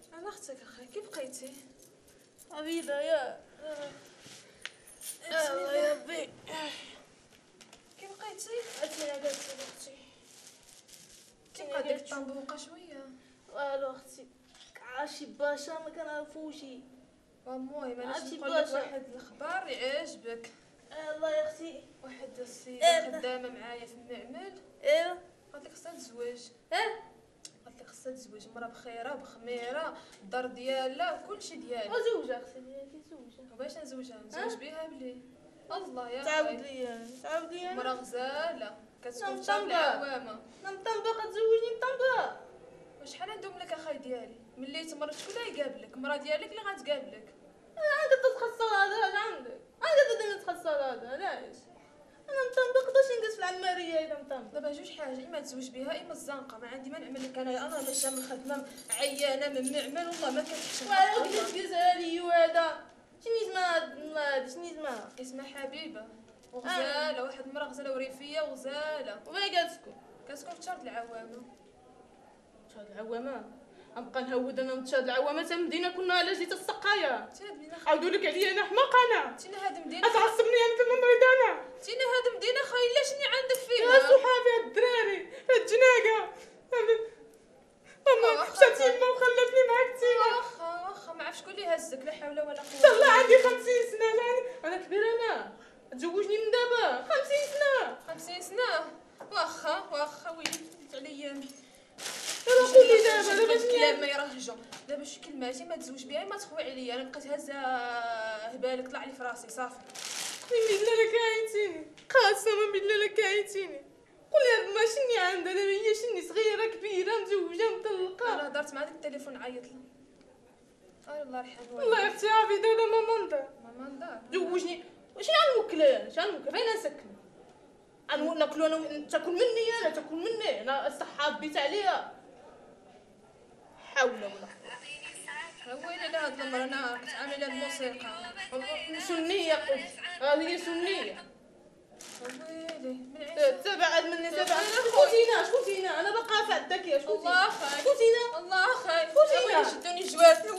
انا اختك اخي كيف بقيتي؟ عبيده يا يا ربي كيف بقيتي؟ عرفتي على اختي كيف قادك الطنبوقه شويه؟ والو اختي عاشي باشا ما كنعرفوش. المهم انا نقول لك واحد الخبر يعجبك. الله يا اختي. واحد السيده خدامه معايا في المعمل. ايوا قالت لك خصها تزوج. قالت لك خصها تزوج، مرا بخيره بخميره، الدار ديالها وكلشي ديالها. زوجها اختي ديالي زوجها. وباش نزوجها نزوج بها بلي الله يا تعاود لي مرا غزاله كتكون مطنبة. العوامه. مطنبه تزوجني مطنبه. وشحال ندوم لك اخاي ديالي ملي تمرت شكون اللي يقابلك؟ مرا ديالك اللي غتقابلك. عندك تتخسر هذا عندك ديما تخسر هذا علاش انا مطنبه نقدرش نجلس في العماريه اذا مطنبه. دابا جوج حاجه، اما تزوج بها اما الزنقه. ما عندي ما نعمل لك انا ماشيه من الخدمه عيانه من معمل والله ما كنحشم. وعلى كيف لي وهذا شنو اسمها اسمها حبيبه وغزاله. واحد المرا غزاله وريفيه وغزاله. وين كتسكن في شارع العوامه. شاد العوامه غنبقى نهود انا متشاد العوامه تا مدينه كنا على جيت السقايه عاودوا لك عليا انا حماقه انا. تينا هاد مدينه تعصبني انا تما مريض انا. تينا هاد مدينه خايله شني عندك فيها يا صحابي هاد الدراري هاد الجناقه اما مشات يما وخلاتني معاك تينا. واخا ما عرف شكون اللي هزك. لا حول ولا قوه. والله عندي 50 سنه انا كبيره انا تزوجني من دابا 50 سنه. 50 سنه واخا ويلي عليا دابا قولي دابا الكلام ما يرهجوا. دابا شي كلماتي ما تزوج بها ما تخوي عليا. انا بقيت هازه هبالك طلع لي في راسي صافي. بالله لك عيتيني قسما بالله لك عيتيني. قولي هاد ما شني عندها دابا هي شني صغيره كبيره مزوجه مطلقه. انا هضرت مع داك التليفون عيط لها الله يرحمها. والله يا اختي عبيده ولا ماما ندار زوجني. واش غنوكلها فين نسكن ناكلو انا تاكل مني انا تاكل مني انا الصحه بيت عليها. حول ولا قوه. ويلي لا هاد المرة انا كتعامل الموسيقى سنيه قلت هذه سنيه. ويلي تبعد مني تبعد. شكون فينا انا باقا في الذكيه. الله خايف شكون فينا الله خايف. شكون فينا شدوني الجواد